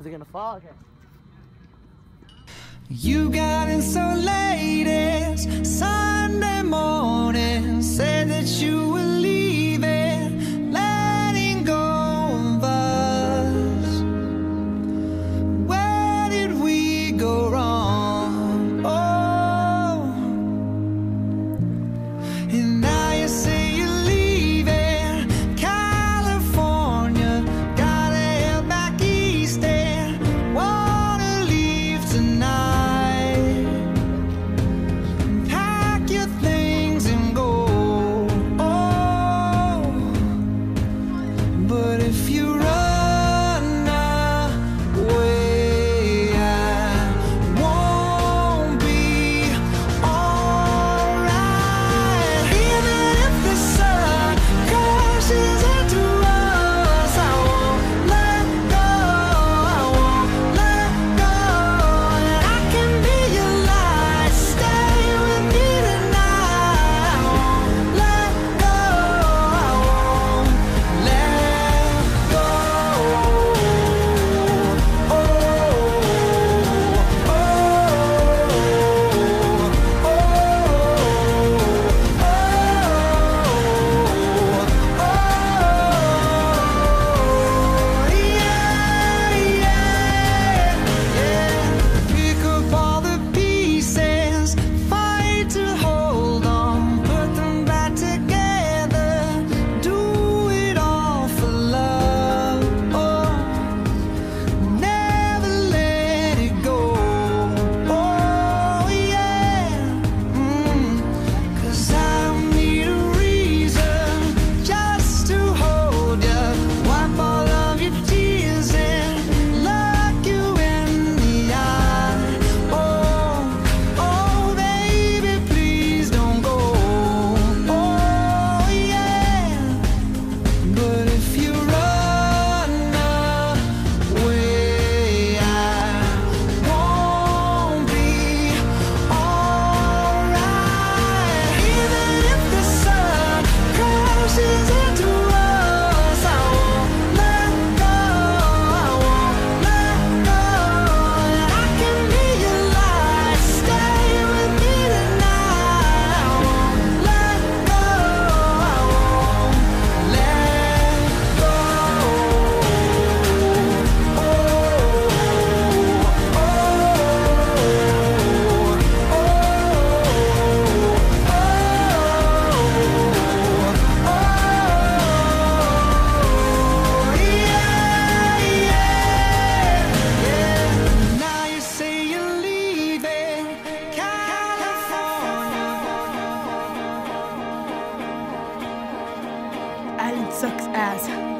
Is it gonna fall? Okay. You got in so late, it's Sunday morning. Said that you were leaving, letting go of us. Where did we go wrong? Oh, and now you say you're leaving California. Gotta head back east and wanna leave tonight. Pack your things and go. Oh, but if you run away, I won't be alright. Even if the sun crashes into us, I won't let go, I won't let go. And I can be your light, stay with me tonight. I won't let go, I won't let go. Oh, oh, pick up all the pieces, fight to hold on, put them back together, do it all for love. Oh, never let it go. Oh yeah, 'cause I don't need a reason just to hold you, wipe all of your tears and look you in the eye. Oh, oh baby, please don't go. Oh yeah, but if you run away, I won't be alright. Even if the sun crashes into us, I won't let go, I won't let go. And I can be your light, stay with me tonight. I won't let go, I won't let go. Now you say you're leaving California. Alan sucks ass.